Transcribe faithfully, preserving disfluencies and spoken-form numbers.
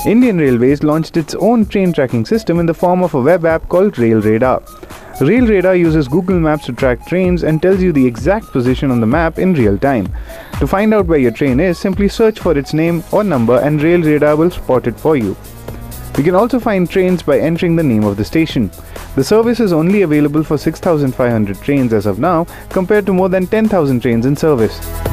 Indian Railways launched its own train tracking system in the form of a web app called RailRadar. RailRadar uses Google Maps to track trains and tells you the exact position on the map in real time. To find out where your train is, simply search for its name or number and RailRadar will spot it for you. You can also find trains by entering the name of the station. The service is only available for six thousand five hundred trains as of now, compared to more than ten thousand trains in service.